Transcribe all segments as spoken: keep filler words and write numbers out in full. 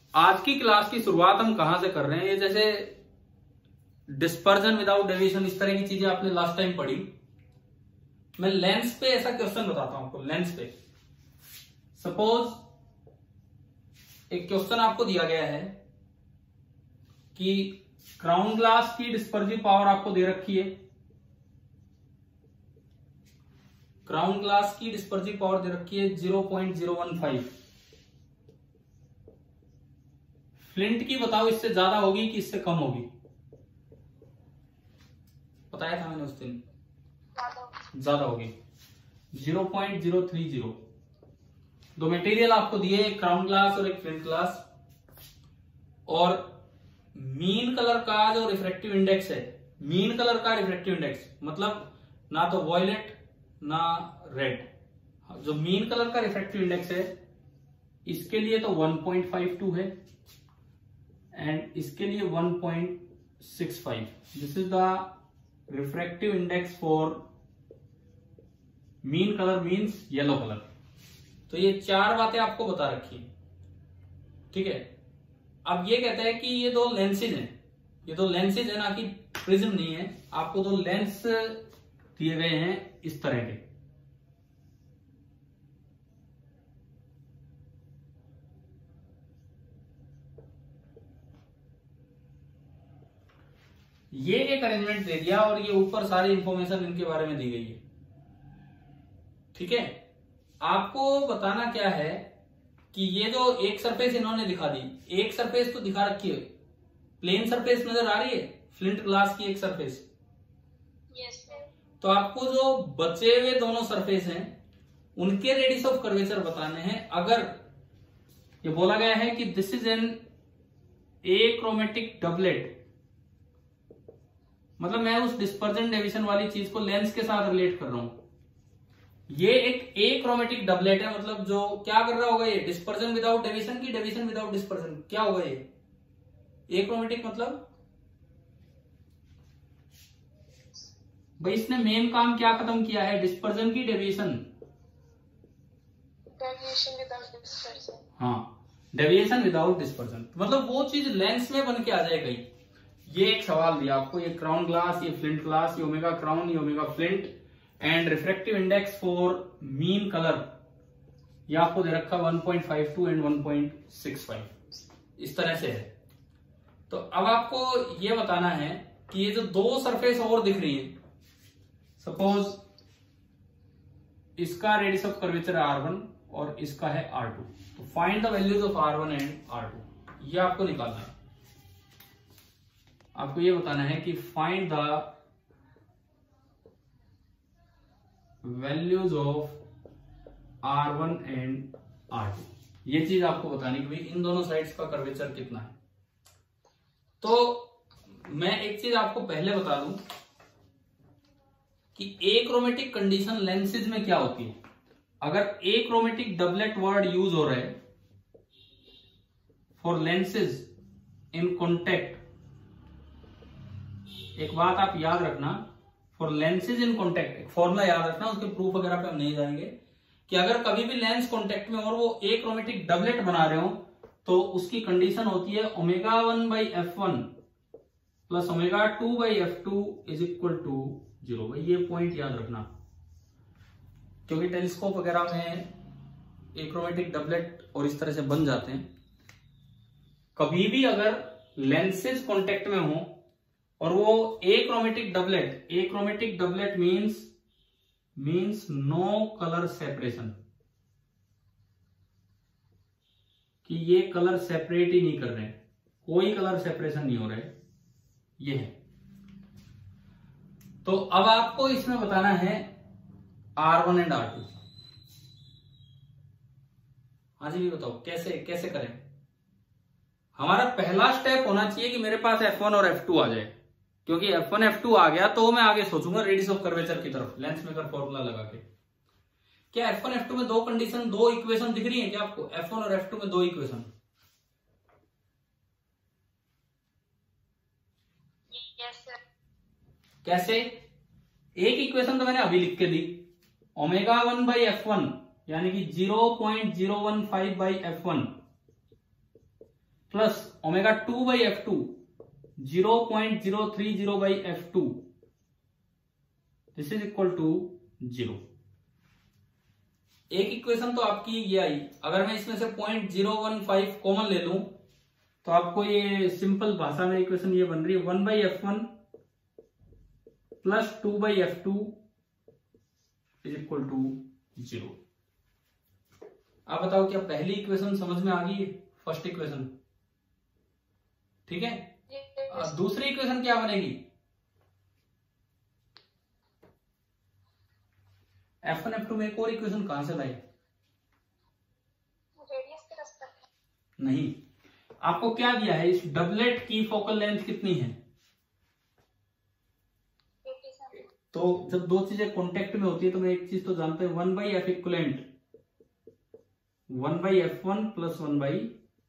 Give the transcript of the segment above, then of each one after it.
आज की क्लास की शुरुआत हम कहां से कर रहे हैं, ये जैसे डिस्पर्जन विदाउट डेविएशन इस तरह की चीजें आपने लास्ट टाइम पढ़ी। मैं लेंस पे ऐसा क्वेश्चन बताता हूं आपको। लेंस पे सपोज एक क्वेश्चन आपको दिया गया है कि क्राउन ग्लास की डिस्पर्सिव पावर आपको दे रखी है, क्राउन ग्लास की डिस्पर्सिव पावर दे रखी है zero point zero one five. Flint की बताओ इससे ज्यादा होगी कि इससे कम होगी? बताया था मैंने उस दिन, ज्यादा होगी, zero point zero three zero. दो मटेरियल आपको दिए, एक क्राउन ग्लास और एक फ्लिंट ग्लास, और मीन कलर का जो रिफ्रैक्टिव इंडेक्स है, मीन कलर का रिफ्रैक्टिव इंडेक्स मतलब ना तो वॉयलेट ना रेड, जो मीन कलर का रिफ्रैक्टिव इंडेक्स है इसके लिए तो वन पॉइंट फाइव टू है एंड इसके लिए one point six five. This is the refractive index for mean colour means yellow colour. तो ये चार बातें आपको बता रखी है, ठीक है। अब ये कहता है कि ये दो लेंसेज हैं, ये दो लेंसेज है ना कि प्रिज्म नहीं है। आपको दो लेंस दिए गए हैं इस तरह के, ये एक अरेंजमेंट दे दिया और ये ऊपर सारी इंफॉर्मेशन इनके बारे में दी गई है, ठीक है। आपको बताना क्या है कि ये जो एक सरफेस इन्होंने दिखा दी, एक सरफेस तो दिखा रखी है, प्लेन सरफेस नजर आ रही है फ्लिंट ग्लास की एक सरफेस। Yes sir. तो आपको जो बचे हुए दोनों सरफेस हैं उनके रेडियस ऑफ कर्वेचर बताने हैं। अगर ये बोला गया है कि this is an achromatic doublet, मतलब मैं उस डिस्पर्जन डेविएशन वाली चीज को लेंस के साथ रिलेट कर रहा हूं। ये एक एक्रोमेटिक डबलेट है, मतलब जो क्या कर रहा होगा, ये डिस्पर्जन विदाउट डेविएशन की डेविएशन विदाउट डिस्पर्जन, क्या होगा ये एक्रोमेटिक मतलब? भाई इसने मेन काम क्या खत्म किया है, डिस्पर्जन की डेविएशन? Deviation without dispersion. हाँ, डेविएशन विदाउट डिस्पर्जन, मतलब वो चीज लेंस में बन के आ जाएगी। ये एक सवाल दिया आपको, ये क्राउन ग्लास, ये फ्लिंट ग्लास, ये ओमेगा क्राउन, ये omega flint and refractive index for mean colour, ये आपको दे रखा one point five two and one point six five, इस तरह से है। तो अब आपको ये बताना है कि ये जो दो सरफेस और दिख रही है, सपोज इसका रेडियस ऑफ कर्वेचर है आर वन और इसका है आर टू, तो find the values of R one and R two, ये आपको निकालना है। आपको ये बताना है कि find the values of R one and R two, ये चीज आपको बतानी कि भाई इन दोनों साइड्स का कर्वेचर कितना है। तो मैं एक चीज आपको पहले बता दूं कि एक्रोमेटिक कंडीशन लेंसेज में क्या होती है। अगर एक्रोमेटिक डबलेट वर्ड यूज हो रहा है फॉर लेंसेज इन कॉन्टेक्ट, एक बात आप याद रखना, फॉर लेंसेज इन कॉन्टेक्ट एक फॉर्मूला याद रखना, उसके प्रूफ वगैरह पे हम नहीं जाएंगे, कि अगर कभी भी लेंस कॉन्टेक्ट में और वो एक्रोमेटिक डबलेट बना रहे हो तो उसकी कंडीशन होती है omega one by F one plus omega two by F two is equal to zero. भाई ये पॉइंट याद रखना, क्योंकि टेलीस्कोप वगैरह में एक्रोमेटिक डबलेट और इस तरह से बन जाते हैं। कभी भी अगर लेंसेज कॉन्टेक्ट में हो और वो achromatic doublet, achromatic doublet means means no colour separation, कि ये कलर सेपरेट ही नहीं कर रहे हैं, कोई कलर सेपरेशन नहीं हो रहा है, ये है। तो अब आपको इसमें बताना है R one and R two. हाँ जी, भी बताओ कैसे कैसे करें। हमारा पहला स्टेप होना चाहिए कि मेरे पास एफ वन और एफ टू आ जाए, क्योंकि एफ वन एफ टू आ गया तो मैं आगे सोचूंगा रेडियस ऑफ कर्वेचर की तरफ लेंस मेकर फॉर्मूला लगा के। क्या एफ वन एफ टू में दो कंडीशन, दो इक्वेशन दिख रही है क्या आपको? एफ वन और एफ टू में दो इक्वेशन, यस सर। कैसे? एक इक्वेशन तो मैंने अभी लिख के दी, omega one by F one यानी कि zero point zero one five by F one plus omega two by F two zero point zero three zero by F two, this is equal to zero. एक equation तो आपकी ये आई। अगर मैं इसमें से point zero one five common ले लूं तो आपको ये सिंपल भाषा में इक्वेशन ये बन रही है one by F one plus two by F two is equal to zero. आप बताओ क्या पहली इक्वेशन समझ में आ गई? फर्स्ट इक्वेशन, ठीक है। Yes. दूसरी इक्वेशन क्या बनेगी? एफ वन एफ टू में एक और इक्वेशन कहां से लाए? रेडियस के रेस्पेक्ट नहीं, आपको क्या दिया है? इस डबलेट की फोकल लेंथ कितनी है? eighty-seven. तो जब दो चीजें कांटेक्ट में होती है तो मैं एक चीज तो जानते हैं, one by F equivalent one by F one plus one by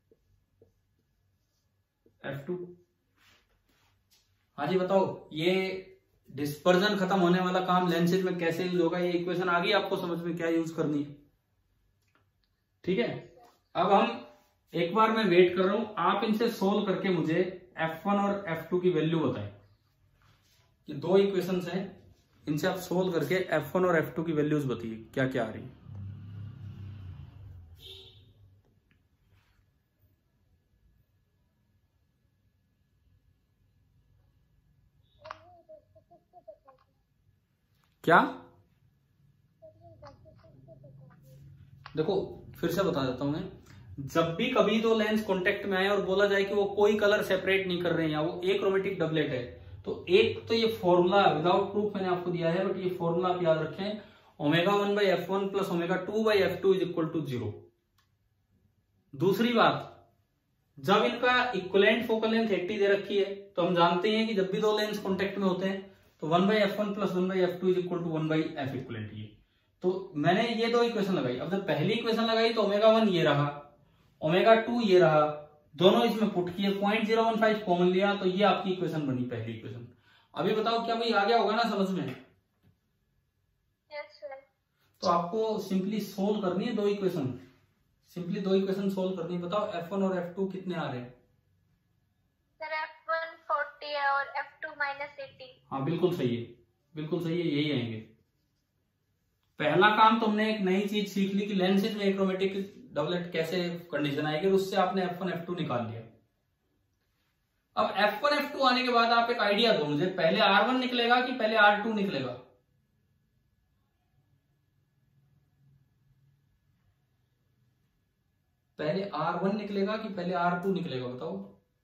F two. हाँ जी बताओ, ये डिस्पर्जन खत्म होने वाला काम लेंसेज में कैसे यूज होगा? ये इक्वेशन आ गई आपको समझ में क्या यूज करनी है, ठीक है। अब हम एक बार मैं वेट कर रहा हूं, आप इनसे सोल्व करके मुझे एफ वन और एफ टू की वैल्यू बताएं। ये दो इक्वेशंस हैं, इनसे आप सोल्व करके एफ वन और एफ टू की वैल्यूज बताइए क्या क्या आ रही है। क्या? देखो फिर से बता देता हूं मैं, जब भी कभी दो लेंस कांटेक्ट में आए और बोला जाए कि वो कोई कलर सेपरेट नहीं कर रहे हैं या वो एक्रोमेटिक डबलेट है, तो एक तो ये फॉर्मूला विदाउट प्रूफ मैंने आपको दिया है, बट ये फॉर्मूला आप याद रखें, omega one by F one plus omega two by F two is equal to zero. दूसरी बात, जब इनका इक्वलेंट फोकल लेंथ एट्टी दे रखी है तो हम जानते हैं कि जब भी दो लेंस कांटेक्ट में होते हैं तो one by F one plus one by F two is equal to one by F equivalent. ये तो मैंने ये दो इक्वेशन लगाई। अब जब पहली इक्वेशन लगाई तो ओमेगा वन ये रहा, ओमेगा टू ये रहा, दोनों इसमें पुट किए, point zero one five common लिया, तो ये आपकी इक्वेशन बनी पहली इक्वेशन। अभी बताओ क्या भाई आ गया होगा ना समझ में? Yes, sir. तो आपको सिंपली सोल्व करनी है दो इक्वेशन, सिंपली दो इक्वेशन सोल्व करनी है। बताओ एफ वन और एफ टू कितने आ रहे हैं? सर एफ वन फोर्टी है और एफ टू माइनस एटी। हाँ बिल्कुल सही है, बिल्कुल सही है, यही आएंगे। पहला काम तुमने एक नई चीज सीख ली कि लेंसेज में एक्रोमेटिक डबलेट कैसे कंडीशन आएगी, और उससे आपने एफ वन एफ टू निकाल लिया। अब एफ वन एफ टू आने के बाद आप एक आइडिया दो मुझे, पहले आर वन निकलेगा कि पहले आर टू निकलेगा? पहले आर वन निकलेगा कि पहले आर टू निकलेगा बताओ।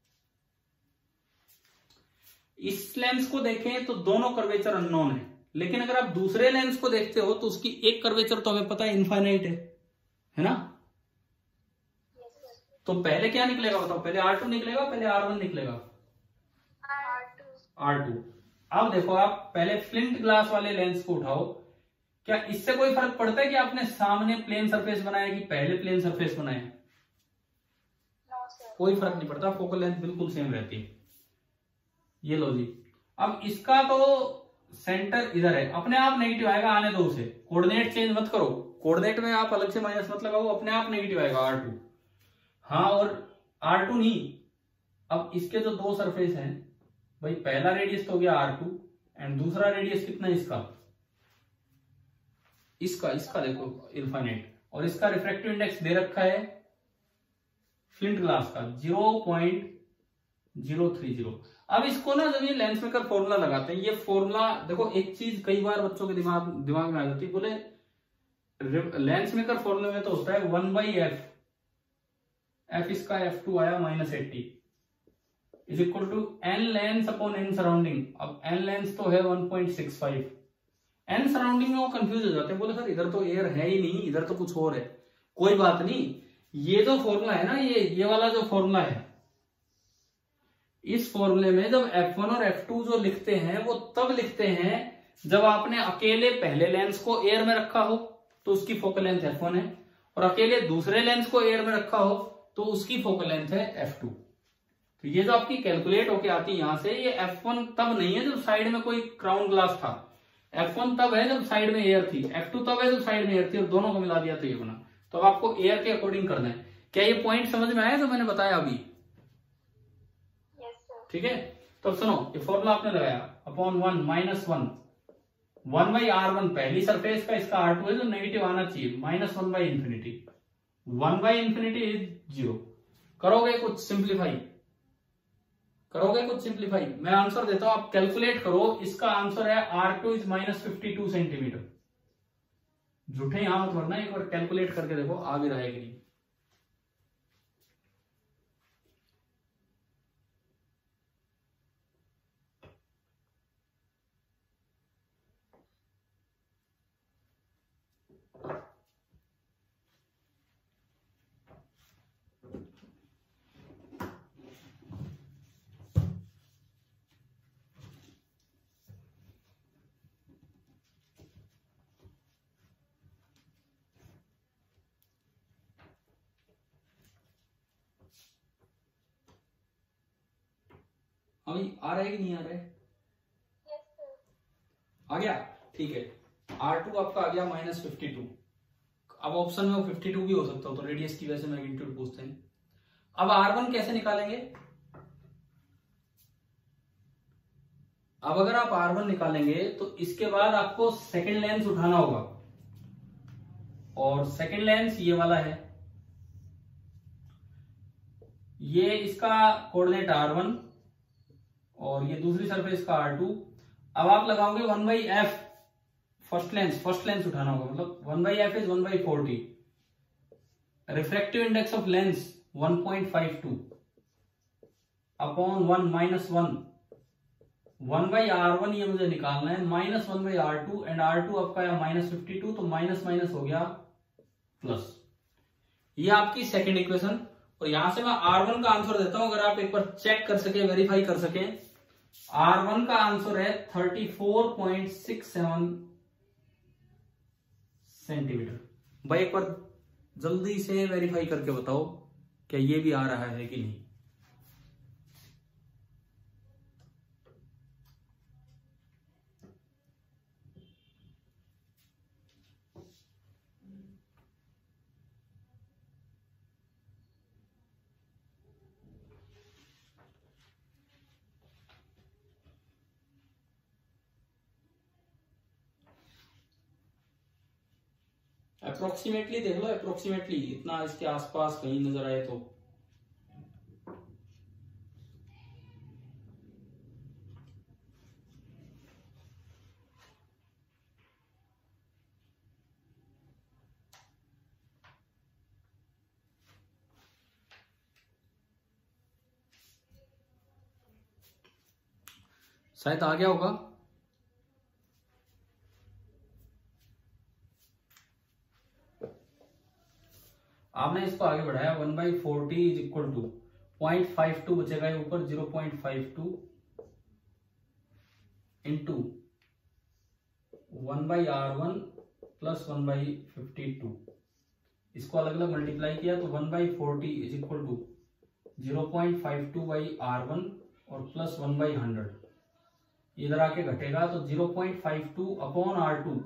इस लेंस को देखें तो दोनों कर्वेचर अननोन है, लेकिन अगर आप दूसरे लेंस को देखते हो तो उसकी एक कर्वेचर तो हमें पता है इनफाइनाइट है, है ना? तो पहले क्या निकलेगा बताओ? पहले आर टू निकलेगा पहले आर वन निकलेगा? R two. R two. अब देखो आप पहले फ्लिंट ग्लास वाले लेंस को उठाओ, क्या इससे कोई फर्क पड़ता है कि आपने सामने प्लेन सरफेस बनाया कि पहले प्लेन सरफेस बनाया? No sir. कोई फर्क नहीं पड़ता, फोकल लेंथ बिल्कुल सेम रहती है। ये लो जी, अब इसका तो सेंटर इधर है, अपने आप नेगेटिव आएगा, आने दो उसे, कोऑर्डिनेट चेंज मत करो, कोऑर्डिनेट में आप अलग से माइनस मत लगाओ, अपने आप नेगेटिव आएगा आर टू। हाँ, और आर टू नहीं, अब इसके जो दो सरफेस हैं भाई, पहला रेडियस तो हो गया आर टू एंड दूसरा रेडियस कितना है इसका? इसका इसका देखो इनफाइनाइट, और इसका रिफ्रैक्टिव इंडेक्स दे रखा है फ्लिंट ग्लास का zero point zero three zero. अब इसको ना जब ये लेंस मेकर फॉर्मूला लगाते हैं, ये फॉर्मूला देखो, एक चीज कई बार बच्चों के दिमाग दिमाग में आ जाती है, बोले लेंस मेकर फॉर्मूले में तो होता है वन बाई एफ, एफ इसका एफ टू आया minus eighty is equal to N lens upon N surrounding. अब एन लेंस तो है one point six five, N surrounding में वो कंफ्यूज हो जाते हैं, बोले सर इधर तो एयर है ही नहीं, इधर तो कुछ और है। कोई बात नहीं, ये जो फॉर्मूला है ना, ये ये वाला जो फॉर्मूला है, इस फॉर्मूले में जब एफ वन और एफ टू जो लिखते हैं वो तब लिखते हैं जब आपने अकेले पहले लेंस को एयर में रखा हो तो उसकी फोकल लेंथ एफ वन है, और अकेले दूसरे लेंस को एयर में रखा हो तो उसकी फोकल लेंथ है एफ टू। तो ये जो आपकी कैलकुलेट होके आती है यहां से, ये एफ वन तब नहीं है जब साइड में कोई क्राउन ग्लास था, एफ वन तब है जब साइड में एयर थी, एफ टू तब है जब साइड में एयर थी, और दोनों को मिला दिया तो ये बना। तो अब आपको एयर के अकॉर्डिंग करना है। क्या ये पॉइंट समझ में आया जो मैंने बताया अभी? ठीक है, तो सुनो ये फॉर्मूला आपने लगाया upon one minus one, one by R one पहली सरफेस का इसका आर टू है, तो नेगेटिव आना चाहिए, minus one by infinity, one by infinity is zero. करोगे कुछ सिंप्लीफाई, करोगे कुछ सिंप्लीफाई, मैं आंसर देता हूं, आप कैलकुलेट करो। इसका आंसर है R two is minus fifty two centimetre. झूठे यहां मत भरना, एक बार कैलकुलेट करके देखो आ भी रहा है कि नहीं। अभी आ रहा है कि नहीं आ रहा है? आ गया, ठीक है। आर टू आपका आ गया माइनस फिफ्टी टू। अब ऑप्शन में वो फिफ्टी टू भी हो सकता हो, तो रेडियस की वजह से मैग्नीट्यूड पूछते हैं। अब आर वन कैसे निकालेंगे? अब अगर आप आर वन निकालेंगे तो इसके बाद आपको सेकेंड लेंस उठाना होगा, और सेकेंड लेंस ये वाला है, ये इसका कोऑर्डिनेट आर वन और ये दूसरी सरफेस का आर टू। अब आप लगाओगे one by F, first lens, first lens उठाना होगा, मतलब one by F is one by forty, refractive index of lens one point five two upon one minus one, one by R one ये मुझे निकालना है, minus one by R two, and R two आपका है minus fifty two, तो minus minus हो गया plus. ये आपकी सेकेंड इक्वेशन, और यहां से मैं आर वन का आंसर देता हूं, अगर आप एक बार चेक कर सके, वेरीफाई कर सके। आर वन का आंसर है thirty four point six seven centimetre. भाई एक बार जल्दी से वेरीफाई करके बताओ क्या ये भी आ रहा है कि नहीं। अप्रोक्सीमेटली देख लो, अप्रोक्सीमेटली इतना इसके आसपास कहीं नजर आए तो। शायद आ गया होगा। आपने इसको आगे बढ़ाया, one by forty is equal to point five two बचेगा ऊपर, zero point five two into one by R one plus one by fifty two. इसको अलग अलग मल्टीप्लाई किया तो one by forty is equal to zero point five two by R one और plus one by hundred. इधर आके घटेगा तो zero point five two upon R two,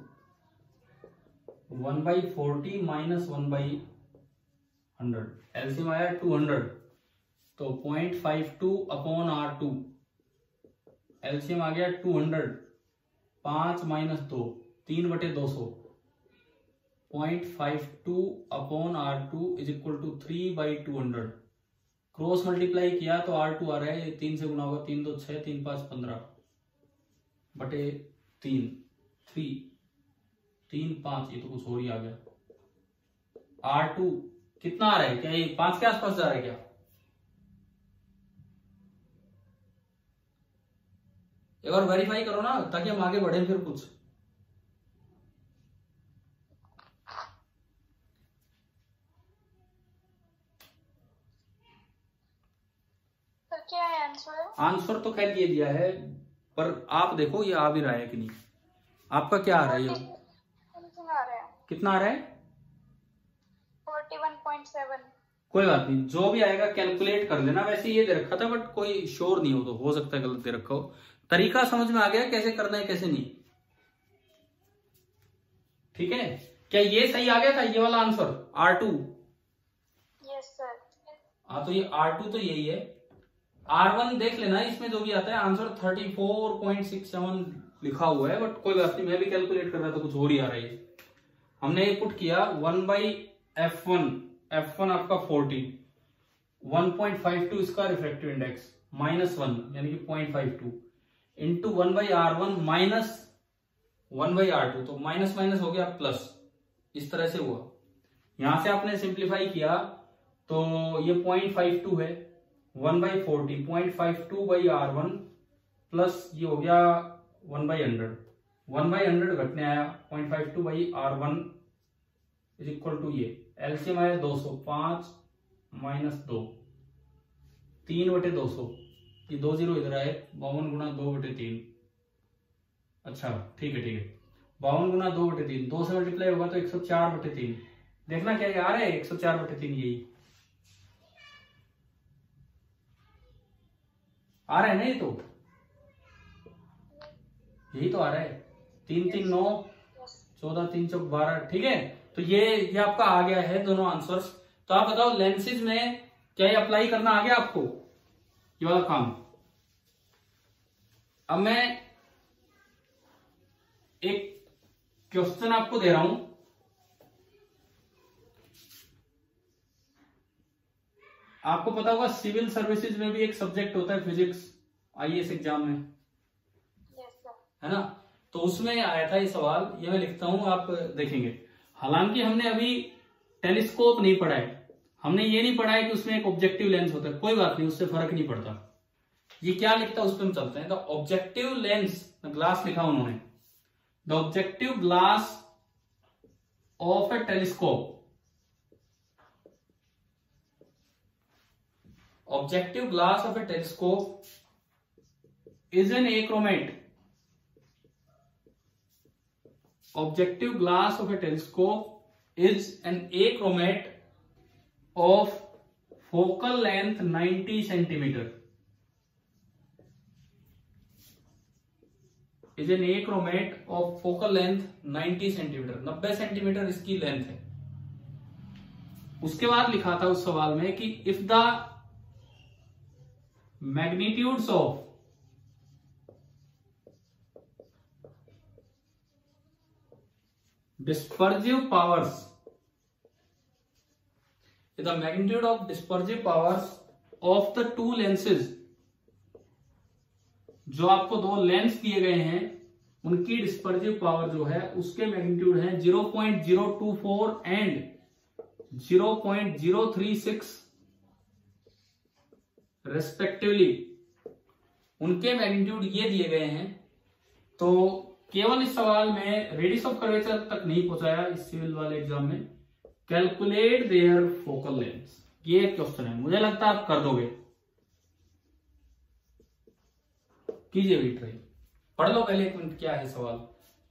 one by forty minus one by hundred, LCM आया two hundred, तो point five two upon R two, LCM आ गया two hundred, पांच माइनस दो, तीन बटे दो सौ, point five two upon R two is equal to three by two hundred. Cross multiply किया तो आर टू आ रहा है, तीन से गुना होगा, तीन दो छह, तीन पांच पंद्रह बटे तीन, थ्री, तीन पांच, ये तो कुछ और ही आ गया। आर टू कितना आ रहा है, क्या ये पांच के आसपास जा रहा है क्या? एक बार वेरीफाई करो ना, ताकि हम आगे बढ़े फिर कुछ। सर क्या है आंसर? आंसर तो खैर ये दिया है, पर आप देखो ये आ भी रहा है कि नहीं। आपका क्या आ रहा है? ये आ रहा है, कितना आ रहा है? Forty one point seven. कोई बात नहीं, जो भी आएगा कैलकुलेट कर लेना। वैसे ये दे रखा था, बट कोई श्योर नहीं हो, तो हो सकता है गलत दे रखा हो। तरीका समझ में आ गया कैसे करना है कैसे नहीं, ठीक है? क्या ये सही आ गया था, ये वाला answer R two? Yes sir. हाँ, तो ये आर टू तो यही है, आर वन देख लेना, इसमें जो भी आता है answer thirty four point six seven लिखा हुआ है, बट कोई बात नहीं, मैं भी कैलकुलेट कर रहा था कुछ और ही आ रहा है। हमने ये पुट किया one by F one, F one आपका forty, one point five two इसका रिफ्रैक्टिव इंडेक्स माइनस वन यानी कि point five two into one by R one minus one by R two, तो माइनस माइनस हो गया plus, इस तरह से हुआ। यहां से आपने सिंप्लीफाई किया तो ये पॉइंट फाइव टू है, one by forty, point five two by R one plus ये हो गया one by hundred, one by hundred घटने आया, point five two by R one is equal to ये एलसीएम आया दो सौ, पांच माइनस दो, तीन बटे दो सौ, ये दो जीरो इधर आए, बावन गुना दो बटे तीन, अच्छा ठीक है ठीक है, बावन गुना दो बटे तीन, दो से मल्टीप्लाई होगा तो एक सौ चार बटे तीन, देखना क्या ये आ रहा है एक सौ चार बटे तीन, यही आ रहा है ना, ये तो यही तो आ रहा है, तीन तीन नौ, चौदह तीन चौक बारह, ठीक है। तो ये ये आपका आ गया है दोनों आंसर्स। तो आप बताओ लेंसेज में क्या ये अप्लाई करना आ गया आपको ये वाला काम। अब मैं एक क्वेश्चन आपको दे रहा हूं, आपको पता होगा सिविल सर्विसेज में भी एक सब्जेक्ट होता है फिजिक्स, आईएएस एग्जाम में, है ना। तो उसमें आया था ये सवाल, ये मैं लिखता हूं आप देखेंगे। हालांकि हमने अभी टेलीस्कोप नहीं पढ़ा है, हमने ये नहीं पढ़ा है कि उसमें एक ऑब्जेक्टिव लेंस होता है, कोई बात नहीं, उससे फर्क नहीं पड़ता। ये क्या लिखता है उस पर हम चलते हैं। द ऑब्जेक्टिव लेंस, ग्लास लिखा उन्होंने, the objective glass of a telescope, objective glass of a telescope is an achromat, objective glass of a telescope is an achromat of focal length ninety centimeter, is an achromat of focal length ninety centimeter, नब्बे centimeter इसकी length है। उसके बाद लिखा था उस सवाल में कि if the magnitudes of dispersive powers, the magnitude of dispersive powers of the two lenses, जो आपको दो लेंस दिए गए हैं उनकी डिस्पर्सिव पावर जो है उसके मैग्नीट्यूड है zero point zero two four and zero point zero three six respectively, उनके मैग्नीट्यूड ये दिए गए हैं। तो केवल इस सवाल में रेडियस ऑफ कर्वेचर तक नहीं पहुंचाया इस सिविल वाले एग्जाम में, कैलकुलेट देयर फोकल लेंथ, ये क्वेश्चन है, मुझे लगता है आप कर दोगे, कीजिए भी ट्राई, पढ़ लो पहले एक मिनट क्या है सवाल।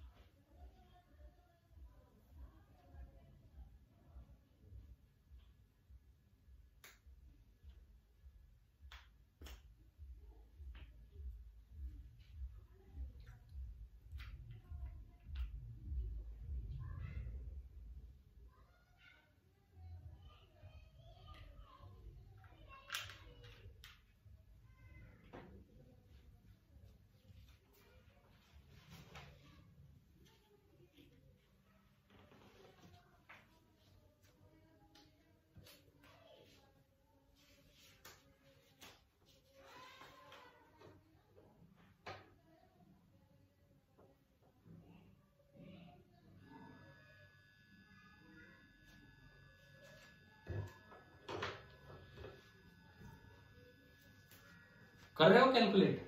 कर रहे हो कैलकुलेट?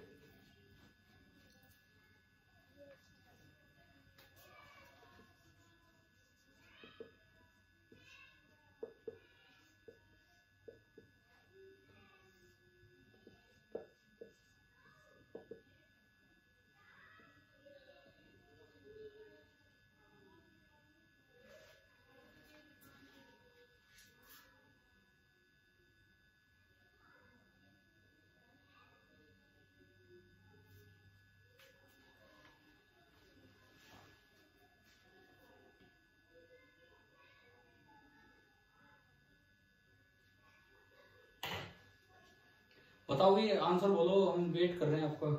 बताओ ये आंसर बोलो, हम वेट कर रहे हैं आपका।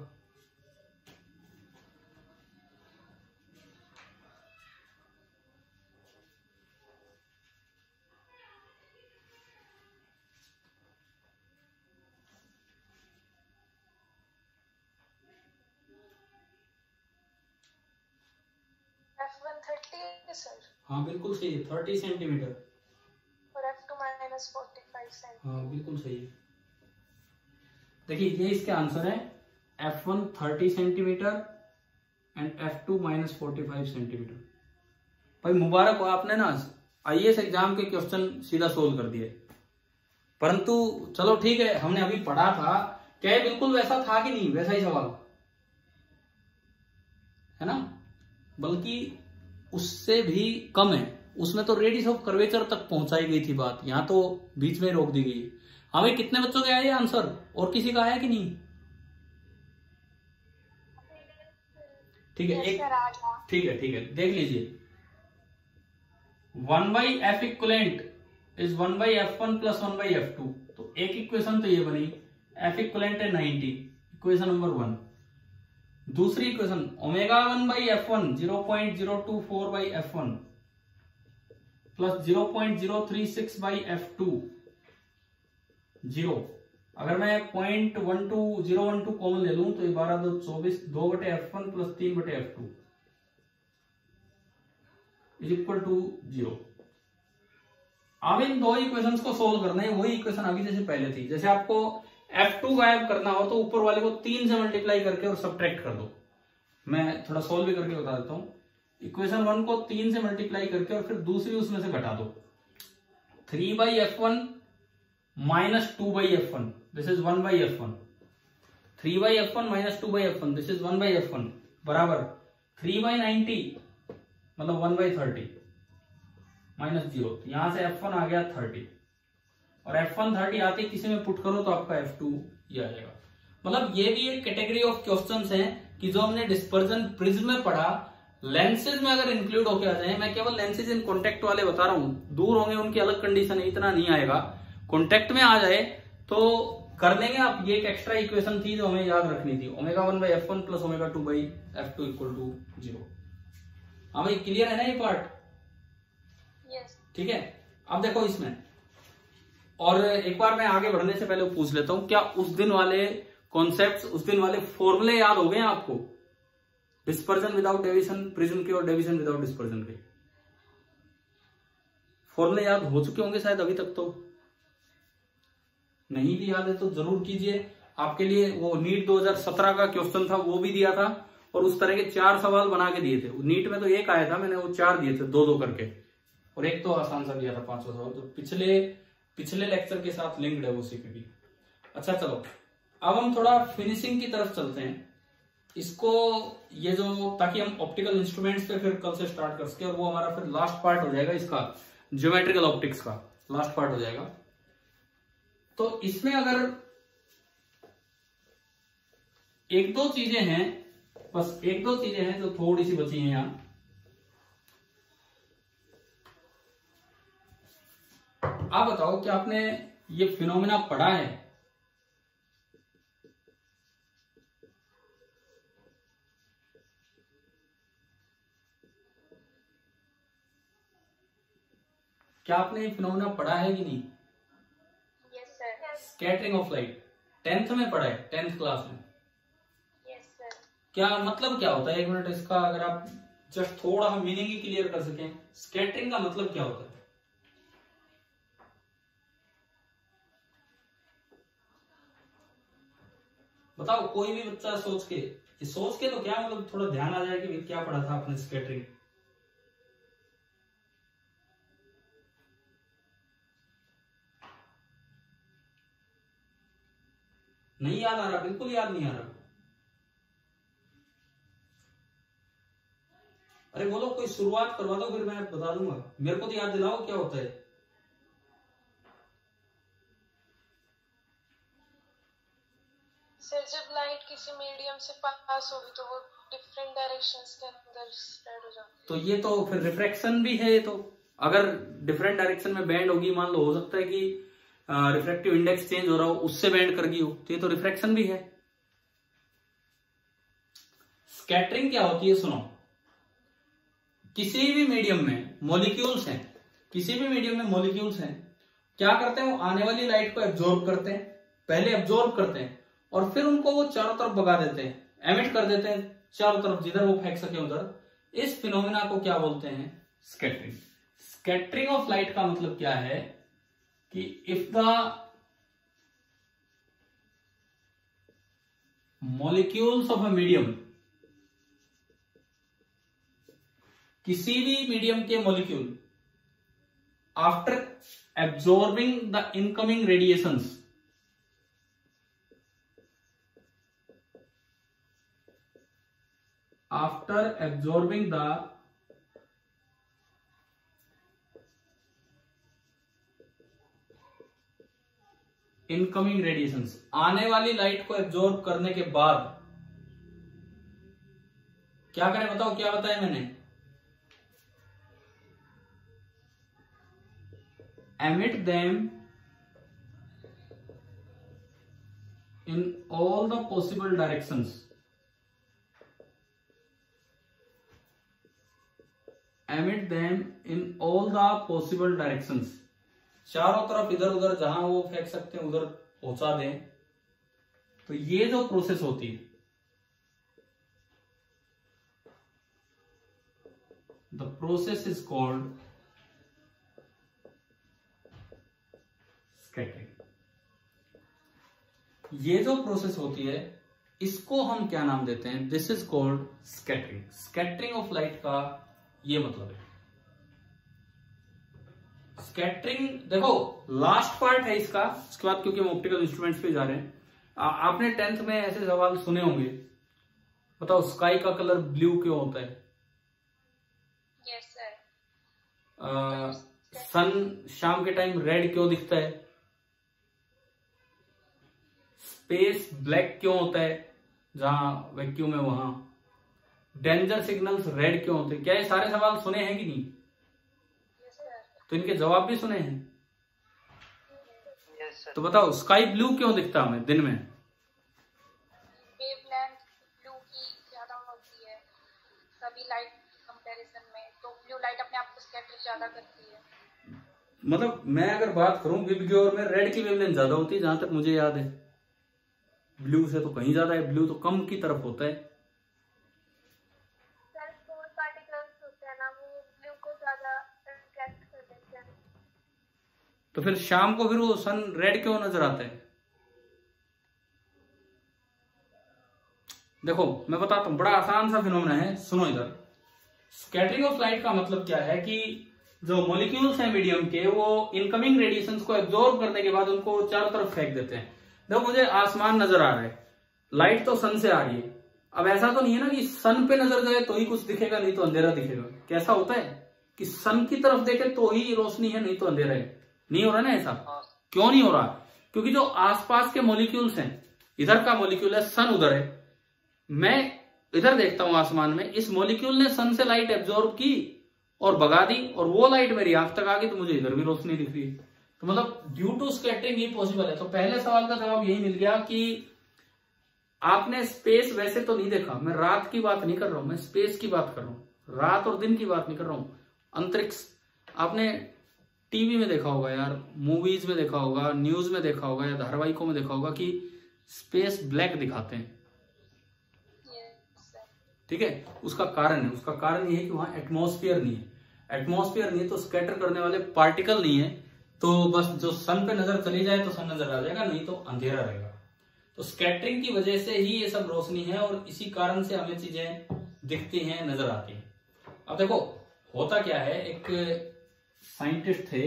एफ वन थर्टी है सर। हाँ बिल्कुल सही है, थर्टी सेंटीमीटर। और F two minus forty five centimeter. हाँ बिल्कुल सही है। देखिए ये इसके आंसर है, F one thirty centimeter and F two minus forty five centimeter. भाई मुबारक हो, आपने ना आई ए एस एग्जाम के क्वेश्चन सीधा सोल्व कर दिए। परंतु चलो ठीक है, हमने अभी पढ़ा था, क्या ये बिल्कुल वैसा था कि नहीं, वैसा ही सवाल है ना, बल्कि उससे भी कम है। उसमें तो रेडियस ऑफ कर्वेचर तक पहुंचाई गई थी बात, यहां तो बीच में रोक दी गई। हमें कितने बच्चों के आए आंसर, और किसी का आया कि नहीं? ठीक है, एक ठीक है ठीक है देख लीजिए, one by F equivalent is one by F one plus one by F two. तो एक इक्वेशन तो ये बनी, एफ इक्वलेंट है नाइनटी, इक्वेशन नंबर वन। दूसरी equation omega one by F one zero point zero two four by F one plus zero point zero three six by F two zero. अगर मैं point one two zero one two common ले लूं तो ये बारह दो चौबीस, दो बटे एफ वन प्लस तीन बटे F two is equal to zero. अब इन दो इक्वेशंस को सोल्व करना है, वही इक्वेशन आगे जैसे पहले थी। जैसे आपको एफ टू गायब करना हो तो ऊपर वाले को तीन से मल्टीप्लाई करके और सब्ट्रैक्ट कर दो। मैं थोड़ा सोल्व भी करके बता देता हूं। इक्वेशन वन को तीन से मल्टीप्लाई करके और फिर दूसरी उसमें से घटा दो। Three by F one minus two by F one, this is one by F one. Three by F one minus two by F one, this is one by F one बराबर three by ninety मतलब one by thirty minus zero. यहां से F one आ गया thirty, और F one thirty आते किसी में put करो तो आपका एफ टू ये आ जाएगा। मतलब ये भी एक कैटेगरी ऑफ क्वेश्चंस हैं कि जो हमने डिस्पर्जन प्रिज्म में पढ़ा, लेंसेज में अगर इंक्लूड होके आ जाए। मैं केवल लेंसेज इन कॉन्टेक्ट वाले बता रहा हूं, दूर होंगे उनकी अलग कंडीशन है, इतना नहीं आएगा। कॉन्टेक्ट में आ जाए तो कर लेंगे आप। ये एक एक्स्ट्रा इक्वेशन थी जो हमें याद रखनी थी, omega one by F one plus omega two by F two equal to zero. हाँ भाई क्लियर है ना ये पार्ट? यस। ठीक है, अब देखो इसमें, और एक बार मैं आगे बढ़ने से पहले पूछ लेता हूं, क्या उस दिन वाले कॉन्सेप्ट्स, उस दिन वाले फॉर्मूले याद हो गए आपको? डिस्पर्जन विदाउट डेविएशन प्रिज्म के और डेविएशन विदाउट डिस्पर्जन के फॉर्मूले याद हो चुके होंगे शायद अभी तक। तो नहीं भी याद है तो जरूर कीजिए। आपके लिए वो नीट दो हज़ार सत्रह का क्वेश्चन था, वो भी दिया था, और उस तरह के चार सवाल बना के दिए थे। नीट में तो एक आया था, मैंने वो चार दिए थे दो दो करके, और एक तो आसान सा दिया था पांचवा सवाल, तो पिछले पिछले लेक्चर के साथ लिंक्ड है वो सीपीपी। अच्छा चलो अब हम थोड़ा फिनिशिंग की तरफ चलते हैं इसको, ये जो, ताकि हम ऑप्टिकल इंस्ट्रूमेंट्स पे फिर कल से स्टार्ट कर सके, और वो हमारा फिर लास्ट पार्ट हो जाएगा इसका, ज्योमेट्रिकल ऑप्टिक्स का लास्ट पार्ट हो जाएगा। तो इसमें अगर एक दो चीजें हैं, बस एक दो चीजें हैं जो थोड़ी सी बची हैं यहां। आप बताओ कि आपने ये फिनोमेना पढ़ा है? क्या आपने ये फिनोमेना पढ़ा है कि नहीं? Yes sir. Scattering of light tenth में पढ़ा है, टेंथ क्लास में। Yes sir. क्या मतलब क्या होता है, एक मिनट इसका अगर आप जस्ट थोड़ा हम मीनिंग ही क्लियर कर सकें, स्कैटरिंग का मतलब क्या होता है? बताओ कोई भी बच्चा सोच के, सोच के तो क्या मतलब थोड़ा ध्यान आ जाए कि क्या पढ़ा था आपने स्कैटरिंग। नहीं याद आ रहा, बिल्कुल याद नहीं आ रहा। अरे बोलो, कोई शुरुआत करवा दो फिर मैं बता दूंगा। मेरे को तो याद दिलाओ क्या होता है। सर जब लाइट किसी मीडियम से पास होगी तो वो डिफरेंट डायरेक्शंस के अंदर स्प्रेड हो जाती है। तो ये तो फिर रिफ्रैक्शन भी है। ये तो अगर डिफरेंट डायरेक्शन में बैंड होगी, मान लो हो सकता है कि रिफ्रैक्टिव इंडेक्स चेंज हो रहा हो, उससे बैंड कर गई हो, तो ये तो रिफ्रैक्शन भी है। स्कैटरिंग क्या होती है, सुनो, किसी भी मीडियम में मॉलिक्यूल्स हैं, किसी भी मीडियम में मॉलिक्यूल्स हैं, क्या करते हैं, वो आने वाली लाइट को एब्जॉर्ब करते हैं, पहले एब्जॉर्ब करते हैं और फिर उनको वो चारों तरफ भगा देते हैं, एमिट कर देते हैं चारों तरफ, जिधर वो फेंक सके उधर। इस फिनोमेना को क्या बोलते हैं, स्कैटरिंग। स्कैटरिंग ऑफ लाइट का मतलब क्या है कि if the molecules of a medium, किसी भी मीडियम के molecule after absorbing the incoming radiations, after absorbing the incoming radiations, आने वाली लाइट को एब्जॉर्ब करने के बाद क्या करें, बताओ क्या बताया मैंने, emit them in all the possible directions, emit them in all the possible directions, चारों तरफ इधर उधर जहां वो फेंक सकते हैं उधर पहुंचा दें। तो ये जो प्रोसेस होती है, the process is called scattering. ये जो प्रोसेस होती है इसको हम क्या नाम देते हैं, this is called scattering. Scattering of light का ये मतलब है। स्कैटरिंग देखो लास्ट पार्ट है इसका, उसके बाद क्योंकि हम ऑप्टिकल इंस्ट्रूमेंट्स पे जा रहे हैं, आ, आपने टेंथ में ऐसे सवाल सुने होंगे, बताओ स्काई का कलर ब्लू क्यों होता है? Yes sir. सन शाम के टाइम रेड क्यों दिखता है? स्पेस ब्लैक क्यों होता है जहां वैक्यूम है वहां? डेंजर सिग्नल्स रेड क्यों होते हैं? क्या ये सारे सवाल सुने हैं कि नहीं? Yes sir. तो इनके जवाब भी सुने हैं। Yes sir. तो बताओ स्काई ब्लू क्यों दिखता हमें दिन में? वेवलेंथ ब्लू की ज्यादा होती है सभी लाइट कंपैरिजन में, तो ब्लू लाइट अपने आप को स्कैटर ज्यादा करती है। मतलब मैं अगर बात करूं विबग्योर में रेड की वेवलेंथ ज्यादा होती है जहां तक मुझे याद है, ब्लू से तो कहीं ज्यादा है, ब्लू तो कम की तरफ होता है। सर फोर पार्टिकल्स होते हैं ना, वो ब्लू को ज्यादा अट्रैक्ट कर देते हैं। तो फिर शाम को फिर वो सन रेड क्यों नजर आता है? देखो मैं बताता हूं, बड़ा आसान सा फिनोमेना है, सुनो इधर। स्कैटरिंग ऑफ लाइट का मतलब क्या है कि जो मॉलिक्यूल्स हैं मीडियम के, वो इनकमिंग रेडिएशंस को एब्जॉर्ब करने के बाद उनको चारों तरफ फेंक देते हैं। देखो मुझे आसमान नजर आ रहा है, लाइट तो सन से आ रही है। अब ऐसा तो नहीं है ना कि सन पे नजर जाए तो ही कुछ दिखेगा, नहीं तो अंधेरा दिखेगा। कैसा होता है कि सन की तरफ देखे तो ही रोशनी है, नहीं तो अंधेरा है। नहीं हो रहा ना ऐसा? क्यों नहीं हो रहा? क्योंकि जो आसपास के मॉलिक्यूल्स हैं, इधर का मॉलिक्यूल है, सन उधर है, मैं इधर देखता हूं आसमान में, इस मॉलिक्यूल ने सन से लाइट एब्जॉर्ब की और भगा दी और वो लाइट मेरी आंख तक आ गई, तो मुझे इधर भी रोशनी दिख रही है। तो मतलब ड्यू टू स्कैटरिंग ये पॉसिबल है। तो पहले सवाल का जवाब यही मिल गया कि आपने स्पेस वैसे तो नहीं देखा, मैं रात की बात नहीं कर रहा हूं, मैं स्पेस की बात कर रहा हूं, रात और दिन की बात नहीं कर रहा हूं। अंतरिक्ष आपने टीवी में देखा होगा यार, मूवीज में देखा होगा, न्यूज में देखा होगा या धारावाहिकों में देखा होगा कि स्पेस ब्लैक दिखाते हैं। ठीक है, उसका कारण है, उसका कारण ये है कि वहां एटमॉस्फेयर नहीं है। एटमॉस्फेयर नहीं है तो स्कैटर करने वाले पार्टिकल नहीं है, तो बस जो सन पे नजर चली जाए तो सन नजर आ जाएगा, नहीं तो अंधेरा रहेगा। तो स्कैटरिंग की वजह से ही ये सब रोशनी है और इसी कारण से हमें चीजें दिखती हैं, नजर आती हैं। अब देखो होता क्या है, एक साइंटिस्ट थे,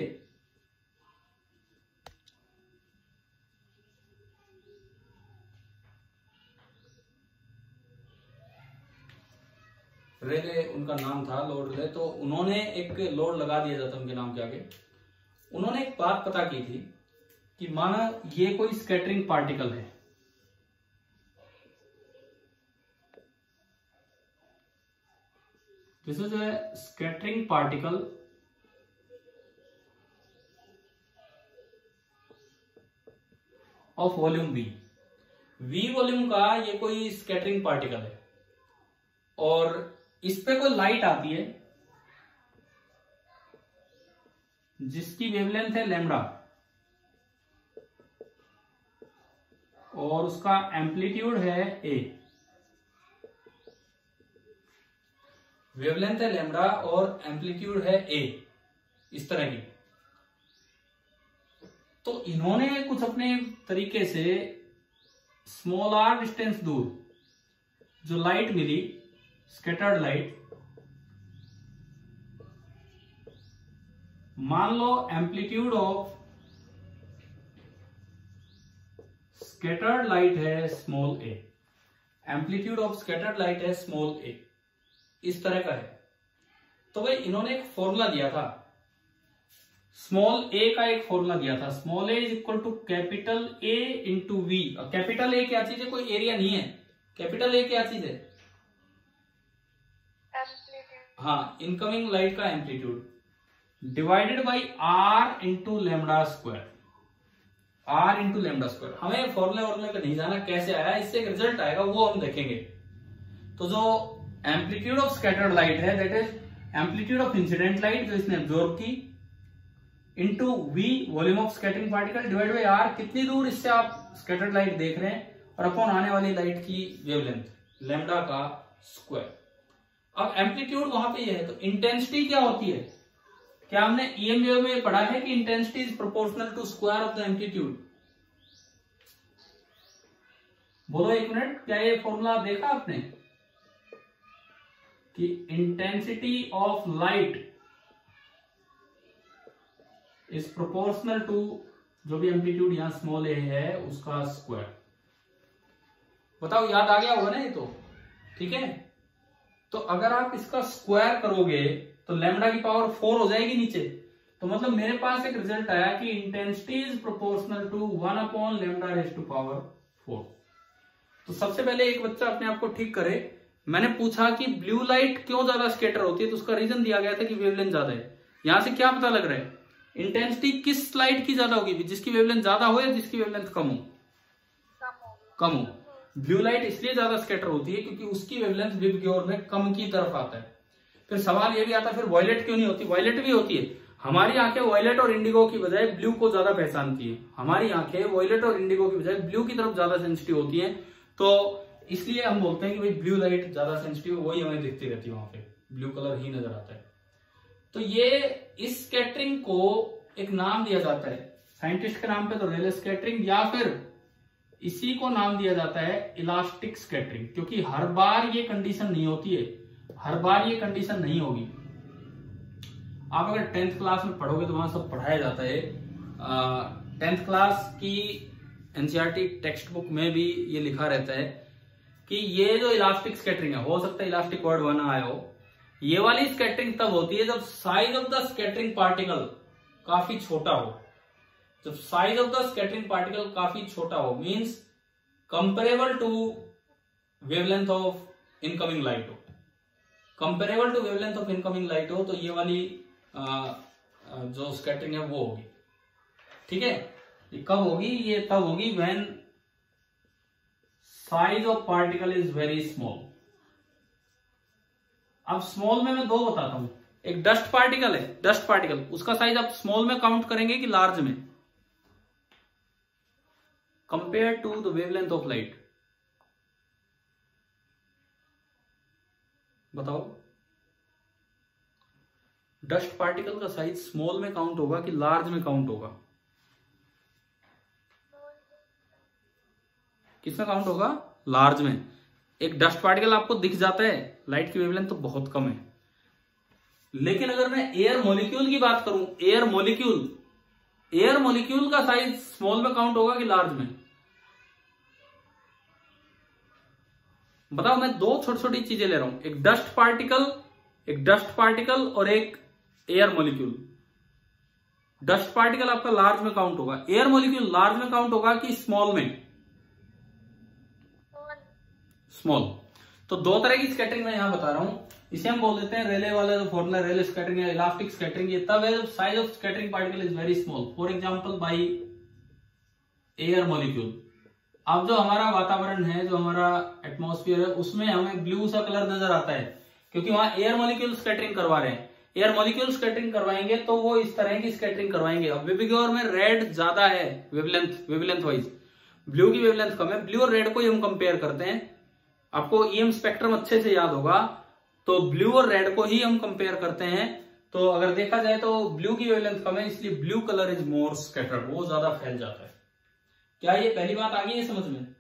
रेले उनका नाम था, लॉर्ड रेले। तो उन्होंने एक लॉर्ड लगा दिया जाता उनके नाम के आगे। उन्होंने एक बात पता की थी कि माना ये कोई स्कैटरिंग पार्टिकल है, this is a scattering particle of volume V. V volume का ये कोई स्कैटरिंग पार्टिकल है और इस पे कोई लाइट आती है जिसकी वेवलेंथ है लैम्डा और उसका एम्पलीट्यूड है ए। वेवलेंथ है लैम्डा और एम्पलीट्यूड है ए, इस तरह की। तो इन्होंने कुछ अपने तरीके से स्मॉल आर डिस्टेंस दूर जो लाइट मिली, स्कैटर्ड लाइट, मान लो एम्पलीट्यूड ऑफ स्कैटर्ड लाइट है small A, amplitude of scattered light है स्मॉल ए, इस तरह का है। तो भाई इन्होंने एक फॉर्मूला दिया था, स्मॉल ए का एक फॉर्मूला दिया था, small A is equal to capital A into V. Capital A क्या चीज है? कोई एरिया नहीं है। कैपिटल ए क्या चीज है? हाँ, इनकमिंग लाइट का amplitude divided by R into lambda square, R into lambda square. हमें फॉर्मूले वॉर्मूले पे नहीं जाना, कैसे आया, इससे एक रिजल्ट आएगा वो हम देखेंगे। तो जो एम्पलीट्यूड ऑफ स्कैटर्ड लाइट है that is amplitude of incident light जो इसने ऑब्जॉर्व की into V volume of scattering particle divide by R, कितनी दूर इससे आप स्कैटर्ड लाइट देख रहे हैं, और अपॉन आने वाली लाइट की वेवलेंथ लैम्डा का स्क्वायर। अब एम्पलीट्यूड वहां पे ये है, तो इंटेंसिटी क्या होती है? क्या हमने ईएम वेव में पढ़ा है कि intensity is proportional to square of the amplitude? बोलो एक मिनट, क्या ये फॉर्मूला देखा आपने कि intensity of light is proportional to जो भी एम्पलीट्यूड यहां स्मॉल ए है उसका स्क्वायर। बताओ, याद आ गया होगा ना ये तो? ठीक है, तो अगर आप इसका स्क्वायर करोगे तो लैम्डा की पावर फोर हो जाएगी नीचे। तो मतलब मेरे पास एक रिजल्ट आया कि intensity is proportional to one upon lambda raise to power four. तो सबसे पहले एक बच्चा अपने आप को ठीक करे। मैंने पूछा कि ब्लू लाइट क्यों ज्यादा स्कैटर होती है, तो उसका रीजन दिया गया था कि वेवलेंथ ज्यादा है। यहां से क्या पता लग रहा है? इंटेंसिटी किस लाइट की ज्यादा होगी, जिसकी वेवलेंथ ज्यादा हो या जिसकी वेवलेंथ कम हो? कम हो। ब्लू लाइट इसलिए ज्यादा स्कैटर होती है क्योंकि उसकी वेवलेंथ विव की ओर में कम की तरफ आता है। फिर सवाल ये भी आता है फिर वॉयलेट क्यों नहीं होती? वॉयलेट भी होती है। हमारी आंखें वॉयलेट और इंडिगो की बजाय ब्लू को ज्यादा पहचानती है। हमारी आंखें वॉयलेट और इंडिगो की बजाय ब्लू की तरफ ज्यादा सेंसिटिव होती हैं, तो इसलिए हम बोलते हैं कि भाई ब्लू लाइट ज्यादा सेंसिटिव, वही हमें दिखती रहती है, वहां पे ब्लू कलर ही नजर आता है। तो ये इस स्कैटरिंग को एक नाम दिया जाता है, साइंटिस्ट के नाम पे तो रेले स्कैटरिंग, या फिर इसी को नाम दिया जाता है इलास्टिक स्कैटरिंग, क्योंकि हर बार ये कंडीशन नहीं होती है, हर बार ये कंडीशन नहीं होगी। आप अगर टेंथ क्लास में पढ़ोगे तो वहां सब पढ़ाया जाता है। टेंथ क्लास की एनसीईआरटी टेक्स्ट बुक में भी ये लिखा रहता है कि ये जो इलास्टिक स्कैटरिंग है, हो सकता है इलास्टिक वर्ड वन आया हो, ये वाली स्कैटरिंग तब होती है जब size of the scattering particle काफी छोटा हो। जब size of the scattering particle काफी छोटा हो means comparable to wavelength of incoming light हो, comparable to wavelength of incoming light हो, तो ये वाली आ, जो स्कैटरिंग है वो होगी। ठीक है, ये कब होगी? ये तब होगी when size of particle is very small. अब स्मॉल में मैं दो बताता हूं। एक डस्ट पार्टिकल है, डस्ट पार्टिकल, उसका साइज आप स्मॉल में काउंट करेंगे कि लार्ज में, compare to the wavelength of light? बताओ, डस्ट पार्टिकल का साइज स्मॉल में काउंट होगा कि लार्ज में काउंट होगा? किसमें काउंट होगा? लार्ज में। एक डस्ट पार्टिकल आपको दिख जाता है, लाइट की वेवलेंथ तो बहुत कम है। लेकिन अगर मैं एयर मॉलिक्यूल की बात करूं, एयर मॉलिक्यूल, एयर मॉलिक्यूल का साइज स्मॉल में काउंट होगा कि लार्ज में? बताओ, मैं दो छोटी छोटी चीजें ले रहा हूं, एक डस्ट पार्टिकल, एक डस्ट पार्टिकल और एक एयर मॉलिक्यूल। डस्ट पार्टिकल आपका लार्ज में काउंट होगा, एयर मॉलिक्यूल लार्ज में काउंट होगा कि स्मॉल में? स्मॉल। तो दो तरह की स्कैटरिंग मैं यहां बता रहा हूं, इसे हम बोल देते हैं रेले वाला जो फॉर्मूला, रेले स्कैटरिंग या इलास्टिक स्कैटरिंग। ये तब है जब size of scattering particle is very small. For example by air molecule. अब जो हमारा वातावरण है, जो हमारा एटमॉस्फेयर है, उसमें हमें ब्लू सा कलर नजर आता है क्योंकि वहां एयर मॉलिक्यूल स्कैटरिंग करवा रहे हैं। एयर मॉलिक्यूल स्कैटरिंग करवाएंगे तो वो इस तरह की स्कैटरिंग करवाएंगे। अब विबिग्योर में रेड ज्यादा है वेवलेंथ वेवलेंथ वाइज, ब्लू की वेवलेंथ कम है। ब्लू और रेड को ही हम कंपेयर करते हैं। आपको ईएम स्पेक्ट्रम अच्छे से याद होगा, तो ब्लू और रेड को ही हम कंपेयर करते हैं। तो अगर देखा जाए तो ब्लू की वेवलेंथ कम है, इसलिए blue colour is more scattered, वो ज्यादा फैल जाता है। क्या ये पहली बात आ गई है समझ में?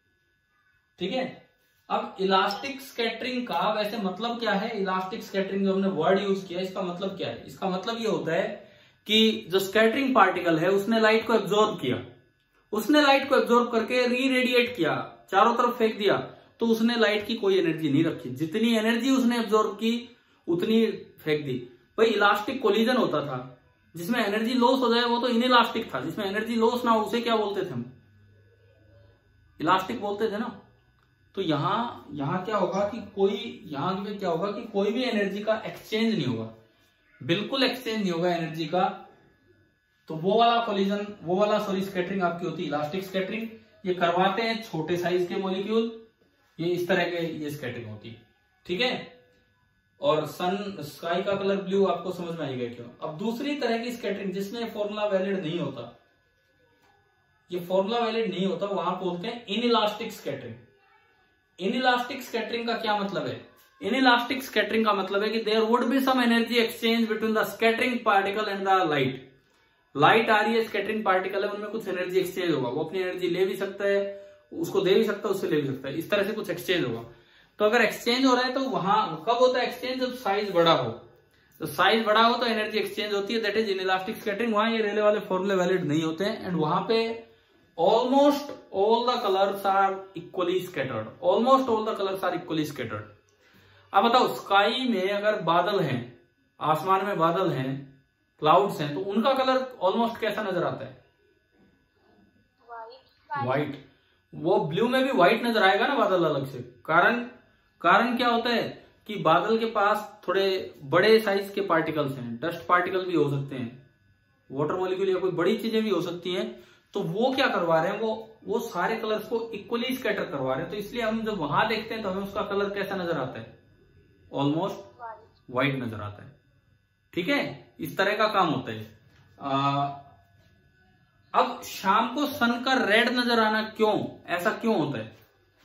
ठीक है। अब इलास्टिक स्कैटरिंग का वैसे मतलब क्या है? इलास्टिक स्कैटरिंग जो हमने वर्ड यूज किया, इसका मतलब क्या है? इसका मतलब ये होता है कि जो स्कैटरिंग पार्टिकल है उसने लाइट को एब्जॉर्ब किया, उसने लाइट को एब्जॉर्ब करके री रेडिएट किया, चारों तरफ फेंक दिया, तो उसने लाइट की कोई एनर्जी नहीं रखी। जितनी एनर्जी उसने एब्जॉर्ब की उतनी फेंक दी। भाई इलास्टिक कोलिजन होता था, जिसमें एनर्जी लॉस हो जाए वो तो इनइलास्टिक था। जिसमें एनर्जी लॉस ना हो उसे क्या बोलते थे हम? इलास्टिक बोलते थे ना। तो यहां यहां क्या होगा कि कोई यहां पे क्या होगा कि कोई भी एनर्जी का एक्सचेंज नहीं होगा, बिल्कुल एक्सचेंज नहीं होगा एनर्जी का। तो वो वाला कोलिजन, वो वाला सॉरी स्कैटरिंग आपकी होती है इलास्टिक स्कैटरिंग। ये करवाते हैं छोटे साइज के मॉलिक्यूल, ये इस तरह के ये स्कैटरिंग होती है। ठीक है। और सन स्काई का कलर ब्लू, आपको समझ में आएगा क्यों। अब दूसरी तरह की स्कैटरिंग जिसमें फॉर्मूला वैलिड नहीं होता, ये फॉर्मूला वैलिड नहीं होता, वहां बोलते हैं इनइलास्टिक स्कैटरिंग। इनइलास्टिक स्कैटरिंग का क्या मतलब है? इनइलास्टिक स्कैटरिंग का मतलब है कि there would be some energy exchange between the scattering particle and the light. Light आ रही है, स्कैटरिंग पार्टिकल है, उनमें कुछ एनर्जी एक्सचेंज होगा। वो अपनी एनर्जी ले भी सकता है, उसको दे भी सकता है, उससे ले भी सकता है, इस तरह से कुछ एक्सचेंज होगा। तो अगर एक्सचेंज हो रहा है तो वहां कब होता है एक्सचेंज? जब साइज बड़ा हो। तो साइज बड़ा हो तो एनर्जी एक्सचेंज होती है, दैट इज इनइलास्टिक स्कैटरिंग। वहां ये रेले वाले फॉर्मूले वैलिड नहीं होते हैं एंड वहां पे almost all the colours are equally scattered. Almost all the colours are equally scattered. अब बताओ स्काई में अगर बादल हैं, आसमान में बादल हैं, क्लाउड्स हैं, तो उनका कलर ऑलमोस्ट कैसा नजर आता है? व्हाइट। वो ब्लू में भी व्हाइट नजर आएगा ना बादल अलग से। कारण कारण क्या होता है कि बादल के पास थोड़े बड़े साइज के पार्टिकल्स हैं, डस्ट पार्टिकल भी हो सकते हैं, वाटर मॉलिक्यूल या कोई बड़ी चीजें भी हो सकती हैं। तो वो क्या करवा रहे हैं, वो वो सारे कलर्स को इक्वली स्कैटर करवा रहे हैं। तो इसलिए हम जब वहां देखते हैं तो हमें उसका कलर कैसा नजर आता है? ऑलमोस्ट व्हाइट नजर आता है। ठीक है, इस तरह का काम होता है। आ, अब शाम को सन का रेड नजर आना क्यों, ऐसा क्यों होता है?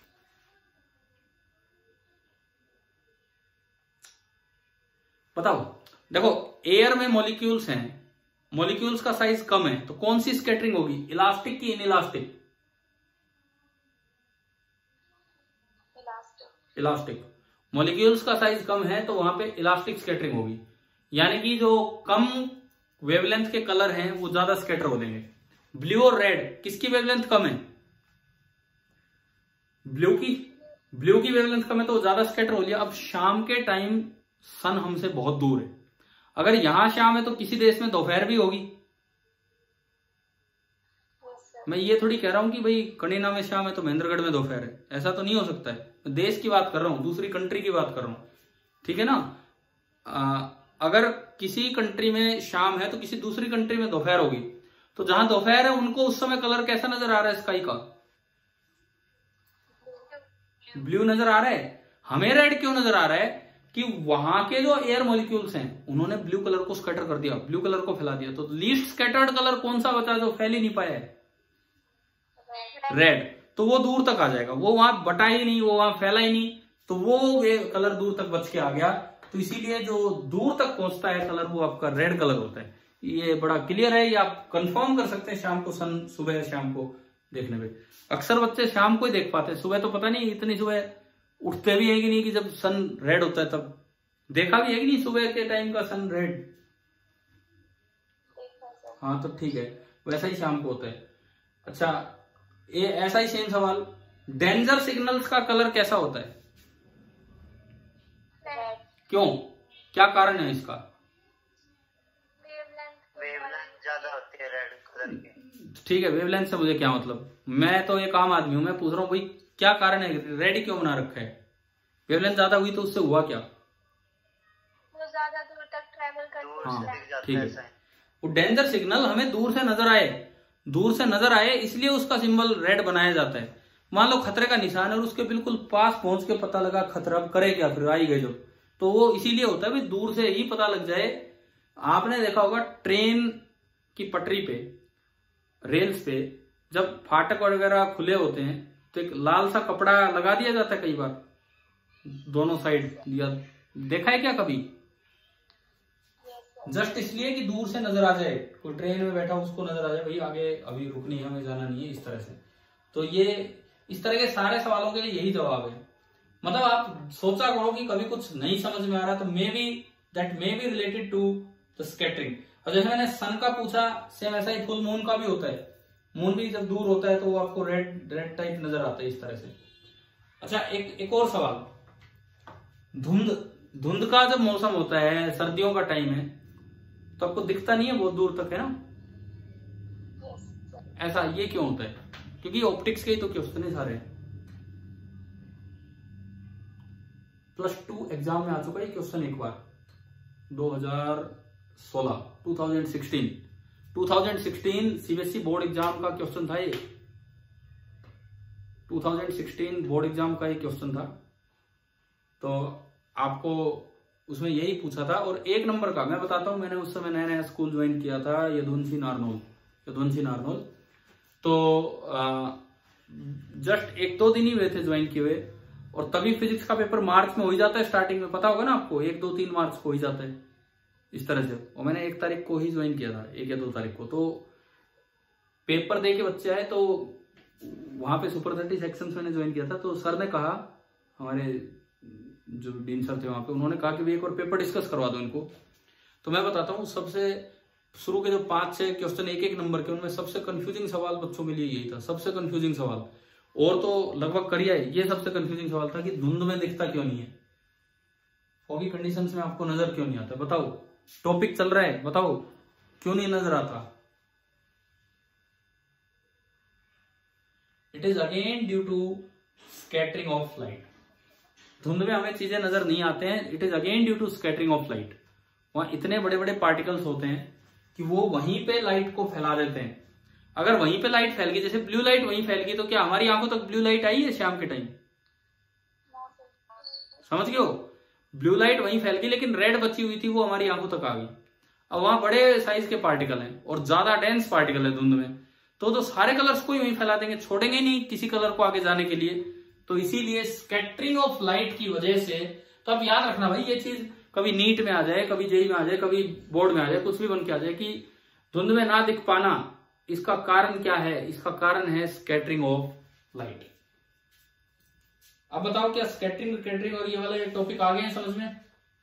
बताओ। देखो एयर में मॉलिक्यूल्स हैं, मॉलिक्यूल्स का साइज कम है, तो कौन सी स्कैटरिंग होगी? इलास्टिक की इनइलास्टिक? इलास्टिक। मॉलिक्यूल्स का साइज कम है तो वहां पे इलास्टिक स्कैटरिंग होगी, यानी कि जो कम वेवलेंथ के कलर हैं वो ज्यादा स्कैटर हो देंगे। ब्लू और रेड, किसकी वेवलेंथ कम है? ब्लू की। ब्लू की वेवलेंथ कम है तो वो ज्यादा स्कैटर हो लिया। अब शाम के टाइम सन हमसे बहुत दूर है, अगर यहां शाम है तो किसी देश में दोपहर भी होगी। मैं ये थोड़ी कह रहा हूं कि भाई कनीना में शाम है तो महेंद्रगढ़ में दोपहर है, ऐसा तो नहीं हो सकता है। मैं देश की बात कर रहा हूं, दूसरी कंट्री की बात कर रहा हूं। ठीक है ना। आ, अगर किसी कंट्री में शाम है तो किसी दूसरी कंट्री में दोपहर होगी। तो जहां दोपहर है उनको उस समय कलर कैसा नजर आ रहा है स्काई का? ब्लू नजर आ रहा है। हमें रेड क्यों नजर आ रहा है? कि वहां के जो एयर मॉलिक्यूल्स हैं उन्होंने ब्लू कलर को स्कैटर कर दिया, ब्लू कलर को फैला दिया। तो लीस्ट स्कैटर्ड कलर कौन सा बचा जो फैल ही नहीं पाया है? रेड। तो वो दूर तक आ जाएगा, वो वहां बटा ही नहीं, वो वहां फैला ही नहीं, तो वो कलर दूर तक बच के आ गया। तो इसीलिए जो दूर तक पहुंचता है कलर वो आपका रेड कलर होता है। ये बड़ा क्लियर है, ये आप कंफर्म कर सकते हैं शाम को सन, सुबह शाम को देखने में। अक्सर बच्चे शाम को ही देख पाते हैं, सुबह तो पता नहीं इतनी सुबह उठते भी है कि नहीं कि जब सन रेड होता है तब देखा भी है कि नहीं सुबह के टाइम का सन रेड? हाँ तो ठीक है, वैसा ही शाम को होता है। अच्छा ये ऐसा ही सेम सवाल, डेंजर सिग्नल्स का कलर कैसा होता है? क्यों, क्या कारण है इसका? वेवलेंथ ज्यादा होती है रेड कलर की। ठीक है, वेवलेंथ से मुझे क्या मतलब, मैं तो एक आम आदमी हूं, मैं पूछ रहा हूँ भाई क्या कारण है, रेड क्यों बना रखा है? वेवलेंथ ज्यादा हुई तो उससे हुआ क्या? वो ज्यादा दूर तक ट्रैवल करती है। हाँ ठीक है, वो डेंजर सिग्नल हमें दूर से नजर आए दूर से नजर आए इसलिए उसका सिंबल रेड बनाया जाता है। मान लो खतरे का निशान है और उसके बिल्कुल पास पहुंच के पता लगा खतरा, अब करे क्या, फिर आई गए जो, तो वो इसीलिए होता है भाई दूर से ही पता लग जाए। आपने देखा होगा ट्रेन की पटरी पे, रेल्स पे जब फाटक वगैरह खुले होते हैं तो एक लाल सा कपड़ा लगा दिया जाता है कई बार दोनों साइड, या देखा है क्या कभी? जस्ट इसलिए कि दूर से नजर आ जाए, कोई ट्रेन में बैठा उसको नजर आ जाए भाई आगे अभी रुकनी है, हमें जाना नहीं है, इस तरह से। तो ये इस तरह के सारे सवालों के यही जवाब है। मतलब आप सोचा करो कि कभी कुछ नहीं समझ में आ रहा तो maybe that maybe related to the scattering. और जैसे मैंने सन का पूछा, सेम ऐसा ही फुल मून का भी होता है। मून भी जब दूर होता है तो वो आपको रेड रेड टाइप नजर आता है इस तरह से। अच्छा, एक एक और सवाल, धुंध धुंध का जब मौसम होता है, सर्दियों का टाइम है, तो आपको दिखता नहीं है, बहुत दूर तक है ना, ऐसा ये क्यों होता है? क्योंकि ऑप्टिक्स के ही तो क्वेश्चन है सारे। प्लस टू एग्जाम में आ चुका है क्वेश्चन एक बार, दो हज़ार सोलह, दो हज़ार सोलह दो हज़ार सोलह सीबीएसई बोर्ड एग्जाम का क्वेश्चन था ये, दो हज़ार सोलह बोर्ड एग्जाम का ये क्वेश्चन था। तो आपको उसमें यही पूछा था, और एक नंबर का मैं बताता हूं, मैंने उस समय नया नया स्कूल ज्वाइन किया था, यदुवंशी नारनौल, यदुवंशी नारनौल। तो जस्ट एक दो दिन ही हुए थे ज्वाइन किए हुए, और तभी फिजिक्स का पेपर मार्च में हो ही जाता है स्टार्टिंग में, पता होगा ना आपको, एक दो तीन मार्च को हो ही जाता है इस तरह से। और मैंने एक तारीख को ही ज्वाइन किया था, एक या दो तारीख को। तो पेपर दे के बच्चे आए, तो वहां पे सुपर थर्टी सेक्शन में मैंने ज्वाइन किया था। तो सर ने कहा, हमारे जो डीन सर थे वहां पे, उन्होंने कहा कि भाई एक और पेपर डिस्कस करवा दो इनको। तो मैं बताता हूँ, सबसे शुरू के जो पांच छह क्वेश्चन एक एक नंबर के, उनमें सबसे कंफ्यूजिंग सवाल बच्चों के लिए यही था, सबसे कंफ्यूजिंग सवाल। और तो लगभग कर ही आए, ये सबसे कंफ्यूजिंग सवाल था कि धुंध में दिखता क्यों नहीं है, फॉगी कंडीशंस में आपको नजर क्यों नहीं आता, बताओ। टॉपिक चल रहा है, बताओ क्यों नहीं नजर आता। It is again due to scattering of light. धुंध में हमें चीजें नजर नहीं आते हैं, it is again due to scattering of light. वहां इतने बड़े बड़े पार्टिकल्स होते हैं कि वो वहीं पे लाइट को फैला देते हैं। अगर वहीं पे लाइट फैल गई, जैसे ब्लू लाइट वहीं फैल गई, तो क्या हमारी आंखों तक ब्लू लाइट आई है शाम के टाइम? समझ गए हो? ब्लू लाइट वहीं फैल गई, लेकिन रेड बची हुई थी वो हमारी आंखों तक आ गई। अब वहां बड़े साइज के पार्टिकल हैं और ज्यादा डेंस पार्टिकल है धुंध में, तो तो सारे कलर्स को ही वहीं फैला देंगे, छोड़ेंगे नहीं किसी कलर को आगे जाने के लिए। तो इसीलिए स्कैटरिंग ऑफ लाइट की वजह से, तो अब याद रखना भाई, ये चीज कभी नीट में आ जाए, कभी जेई में आ जाए, कभी बोर्ड में आ जाए, कुछ भी बन के आ जाए कि धुंध में ना दिख पाना, इसका कारण क्या है? इसका कारण है स्कैटरिंग ऑफ लाइट। अब बताओ, क्या स्कैटरिंग स्कैटरिंग और ये वाले टॉपिक आ गए हैं समझ में?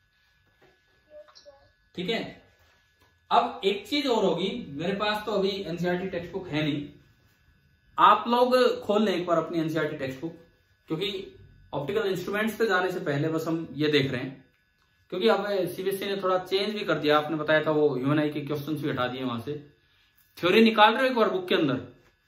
ठीक है। अब एक चीज और होगी, मेरे पास तो अभी एनसीईआरटी टेक्स्ट बुक है नहीं, आप लोग खोल लें एक बार अपनी एनसीईआरटी टेक्स्ट बुक, क्योंकि ऑप्टिकल इंस्ट्रूमेंट्स पे जाने से पहले बस हम ये देख रहे हैं, क्योंकि अब सीबीएसई ने थोड़ा चेंज भी कर दिया। आपने बताया था वो ह्यूमन आई के क्वेश्चन भी हटा दिए वहां से। थ्योरी निकाल रहे हो एक बार बुक के अंदर?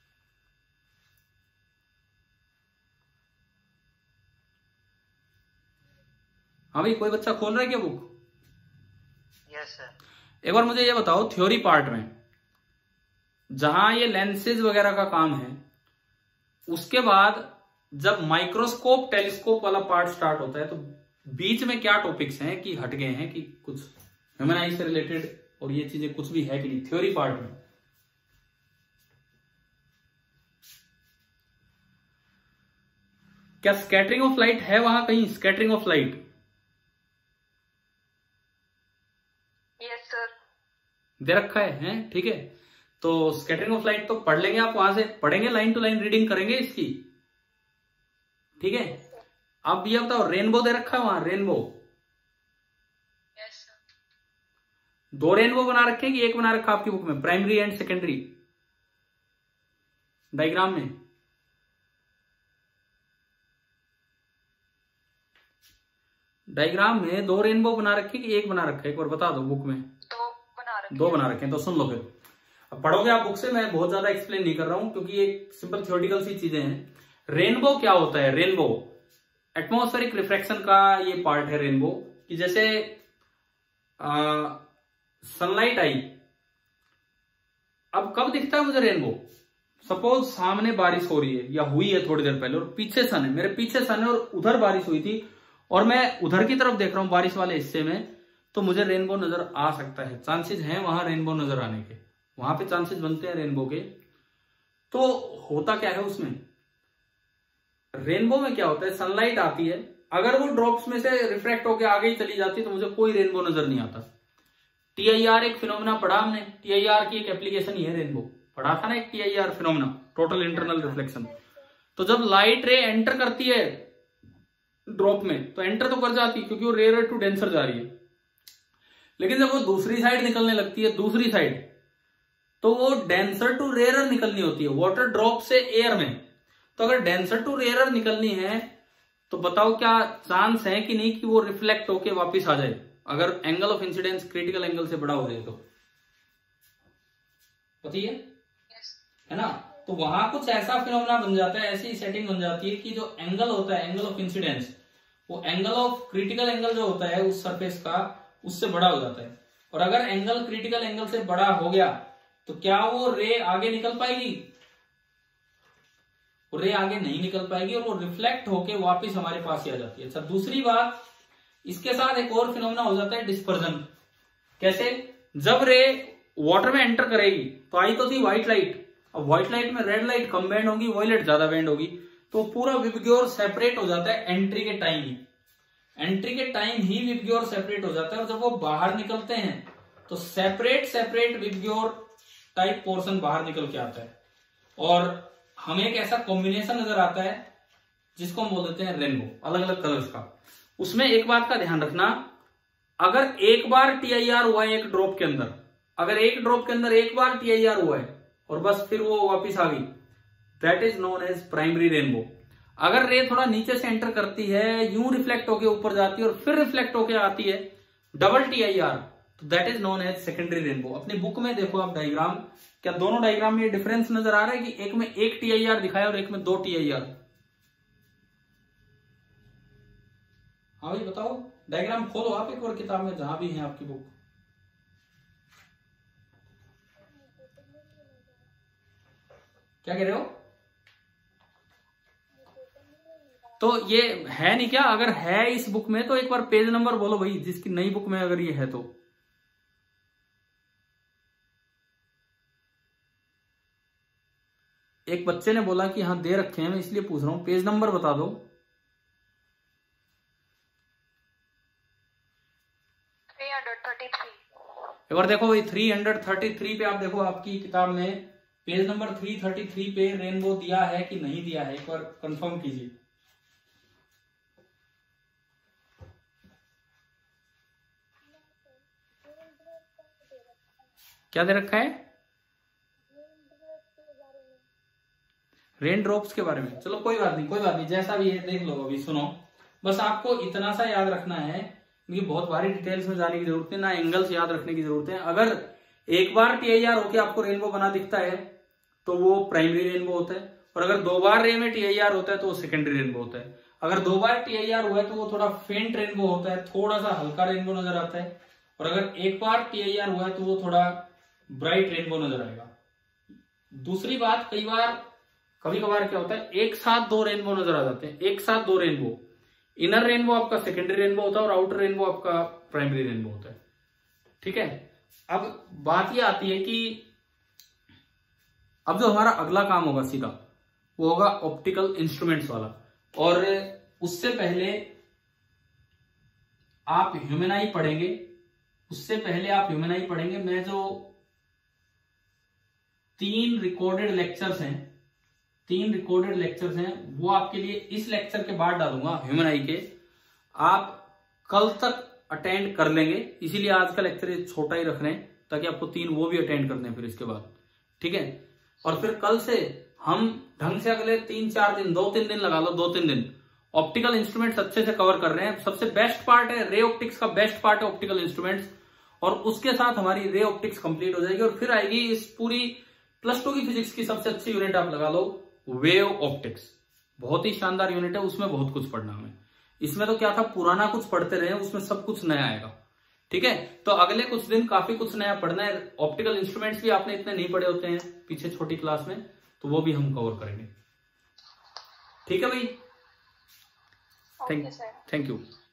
हाँ भाई, कोई बच्चा खोल रहा है क्या बुक? Yes sir. एक बार मुझे ये बताओ, थ्योरी पार्ट में जहां ये लेंसेज वगैरह का काम है, उसके बाद जब माइक्रोस्कोप टेलीस्कोप वाला पार्ट स्टार्ट होता है, तो बीच में क्या टॉपिक्स हैं कि हट गए हैं, कि कुछ ह्यूमन आई से रिलेटेड और ये चीजें कुछ भी है कि नहीं थ्योरी पार्ट में? क्या स्कैटरिंग ऑफ लाइट है वहां कहीं? Scattering of light? Yes sir. दे रखा है, हैं? ठीक है। तो स्कैटरिंग ऑफ लाइट तो पढ़ लेंगे, आप वहां से पढ़ेंगे, लाइन टू लाइन रीडिंग करेंगे इसकी, ठीक है। अब ये बताओ, रेनबो दे रखा है वहां, रेनबो? Yes sir. दो रेनबो बना रखे कि एक बना रखा आपकी बुक में, प्राइमरी एंड सेकेंडरी डायग्राम में? डायग्राम में दो रेनबो बना रखे कि एक बना रखा है? एक बार बता दो बुक में। दो बना रखे। दो बना रखे हैं, तो सुन लो फिर। अब पढ़ोगे आप बुक से, मैं बहुत ज्यादा एक्सप्लेन नहीं कर रहा हूं, क्योंकि ये सिंपल थ्योरेटिकल सी चीजें हैं। रेनबो क्या होता है? रेनबो एटमॉस्फेरिक रिफ्रैक्शन का ये पार्ट है रेनबो, कि जैसे सनलाइट आई, अब कब दिखता है मुझे रेनबो? सपोज सामने बारिश हो रही है या हुई है थोड़ी देर पहले, और पीछे सन है, मेरे पीछे सन है और उधर बारिश हुई थी और मैं उधर की तरफ देख रहा हूं बारिश वाले हिस्से में, तो मुझे रेनबो नजर आ सकता है। चांसेस हैं वहां रेनबो नजर आने के, वहां पे चांसेस बनते हैं रेनबो के। तो होता क्या है उसमें, रेनबो में क्या होता है, सनलाइट आती है, अगर वो ड्रॉप्स में से रिफ्रैक्ट होकर आगे ही चली जाती है तो मुझे कोई रेनबो नजर नहीं आता। टी आई आर एक फिनोमेना पढ़ा हमने, टी आई आर की एक एप्लीकेशन ही है रेनबो, पढ़ा था ना एक T I R phenomena, total internal reflection. तो जब लाइट रे एंटर करती है ड्रॉप में तो एंटर तो कर जाती है क्योंकि वो रेयर टू डेंसर जा रही है, लेकिन जब वो दूसरी साइड निकलने लगती है, दूसरी साइड, तो वो डेंसर टू रेयर निकलनी होती है, वाटर ड्रॉप से एयर में। तो अगर डेंसर टू रेयर निकलनी है तो बताओ क्या चांस है कि नहीं कि वो रिफ्लेक्ट होके वापस आ जाए, अगर angle of incidence critical angle से बड़ा हो जाए तो? पता है है ना? तो वहां कुछ ऐसा फिनोमेना बन जाता है, ऐसी सेटिंग बन जाती है कि जो एंगल होता है, एंगल ऑफ इंसिडेंस, वो एंगल ऑफ क्रिटिकल एंगल जो होता है उस सरफेस का, उससे बड़ा हो जाता है। और अगर एंगल क्रिटिकल एंगल से बड़ा हो गया तो क्या वो रे आगे निकल पाएगी? वो रे आगे नहीं निकल पाएगी और वो रिफ्लेक्ट होके वापस हमारे पास ही आ जाती है। अच्छा, दूसरी बात, इसके साथ एक और फिनोमेना हो जाता है डिस्पर्जन। कैसे? जब रे वाटर में एंटर करेगी तो आई तो थी व्हाइट लाइट, अब व्हाइट लाइट में रेड लाइट कम बैंड होगी, वॉयलेट ज्यादा बैंड होगी, तो पूरा विबग्योर सेपरेट हो जाता है एंट्री के टाइम ही, एंट्री के टाइम ही विबग्योर सेपरेट हो जाता है। और जब वो बाहर निकलते हैं तो separate separate VIBGYOR type portion बाहर निकल के आता है और हमें एक ऐसा कॉम्बिनेशन नजर आता है जिसको हम बोल देते हैं रेनबो, अलग अलग कलर्स का। उसमें एक बात का ध्यान रखना, अगर एक बार टी आई आर हुआ है एक ड्रॉप के अंदर, अगर एक ड्रॉप के अंदर एक बार टी आई आर हुआ है और बस फिर वो वापिस आ गई, that is known as primary rainbow. अगर रे थोड़ा नीचे से एंटर करती है, यूं रिफ्लेक्ट होके ऊपर जाती है और फिर रिफ्लेक्ट होके आती है, डबल टी आई आर, तो that is known as secondary rainbow. अपनी बुक में देखो आप डायग्राम, क्या दोनों डायग्राम में ये डिफरेंस नजर आ रहा है कि एक में एक टी आई आर दिखाया और एक में दो टी आई आर? हाँ भाई बताओ, डायग्राम खोलो आप एक बार किताब में जहां भी है आपकी बुक। क्या कह रहे हो? तो ये है नहीं क्या? अगर है इस बुक में तो एक बार पेज नंबर बोलो भाई, जिसकी नई बुक में अगर ये है तो। एक बच्चे ने बोला कि हाँ दे रखे हैं, मैं इसलिए पूछ रहा हूं, पेज नंबर बता दो। एक बार देखो भाई, तीन सौ तैंतीस पे आप देखो, आपकी किताब में पेज नंबर तीन सौ तैंतीस पे रेनबो दिया है कि नहीं दिया है, एक बार कंफर्म कीजिए। क्या दे रखा है? रेन ड्रॉप्स के बारे में। चलो कोई बात नहीं, कोई बात नहीं, जैसा भी है देख लो। अभी सुनो, बस आपको इतना सा याद रखना है, क्योंकि बहुत भारी डिटेल्स में जाने की जरूरत है ना, एंगल्स याद रखने की जरूरत है। अगर एक बार टी आई आर होके आपको रेनबो बना दिखता है तो वो प्राइमरी रेनबो होता है, और अगर दो बार रे में टी आई आर होता है तो वो सेकेंडरी रेनबो होता है। अगर दो बार टी आई आर हुआ है तो वो थोड़ा फेंट रेनबो होता है, थोड़ा सा हल्का रेनबो नजर आता है, और अगर एक बार टी आई आर हुआ है तो वो थोड़ा ब्राइट रेनबो नजर आएगा। दूसरी बात, कई बार कभी कभार क्या होता है, एक साथ दो रेनबो नजर आ जाते हैं, एक साथ दो रेनबो। इनर रेनबो आपका सेकेंडरी रेनबो होता है और आउटर रेनबो आपका प्राइमरी रेनबो होता है। ठीक है, अब बात यह आती है कि अब जो हमारा अगला काम होगा सीधा, वो होगा ऑप्टिकल इंस्ट्रूमेंट्स वाला। और उससे पहले आप ह्यूमन आई पढ़ेंगे, उससे पहले आप ह्यूमन आई पढ़ेंगे। मैं जो तीन रिकॉर्डेड लेक्चर्स हैं तीन रिकॉर्डेड लेक्चर्स हैं वो आपके लिए इस लेक्चर के बाद डालूंगा, ह्यूमन आई के। आप कल तक अटेंड कर लेंगे, इसीलिए आज का लेक्चर छोटा ही रख रहे हैं ताकि आपको तीन वो भी अटेंड करने हैं फिर इसके बाद। ठीक है, और फिर कल से हम ढंग से अगले तीन चार दिन, दो तीन दिन लगा लो, दो तीन दिन ऑप्टिकल इंस्ट्रूमेंट्स अच्छे से कवर कर रहे हैं। सबसे बेस्ट पार्ट है रे ऑप्टिक्स का, बेस्ट पार्ट है ऑप्टिकल इंस्ट्रूमेंट्स, और उसके साथ हमारी रे ऑप्टिक्स कंप्लीट हो जाएगी। और फिर आएगी इस पूरी प्लस टू की फिजिक्स की सबसे अच्छी यूनिट आप लगा लो, वेव ऑप्टिक्स। बहुत ही शानदार यूनिट है, उसमें बहुत कुछ पढ़ना हमें। इसमें तो क्या था, पुराना कुछ पढ़ते रहे, उसमें सब कुछ नया आएगा। ठीक है, तो अगले कुछ दिन काफी कुछ नया पढ़ना है। ऑप्टिकल इंस्ट्रूमेंट्स भी आपने इतने नहीं पढ़े होते हैं पीछे छोटी क्लास में, तो वो भी हम कवर करेंगे। ठीक है भाई, थैंक थैंक यू।